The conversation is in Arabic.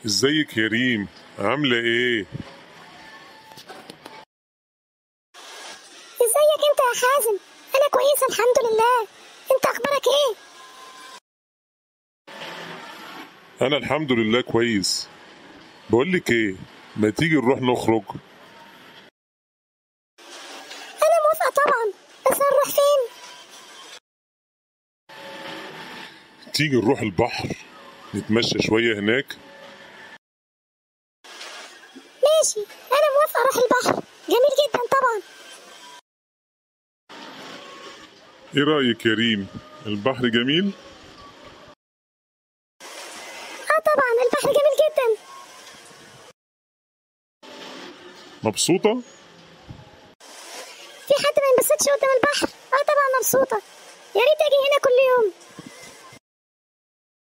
ازيك يا ريم؟ عاملة ايه؟ ازيك انت يا حازم؟ انا كويسه الحمد لله. انت اخبارك ايه؟ انا الحمد لله كويس. بقولك ايه، ما تيجي نروح نخرج؟ انا موافقه طبعا، بس هنروح فين؟ تيجي نروح البحر، نتمشى شوية هناك. ماشي، انا موافقه اروح البحر، جميل جدا طبعا. ايه رأيك يا ريم؟ البحر جميل؟ اه طبعا البحر جميل جدا. مبسوطة؟ في حد ما ينبسطش قدام البحر؟ اه طبعا مبسوطه، يا ريت اجي هنا كل يوم.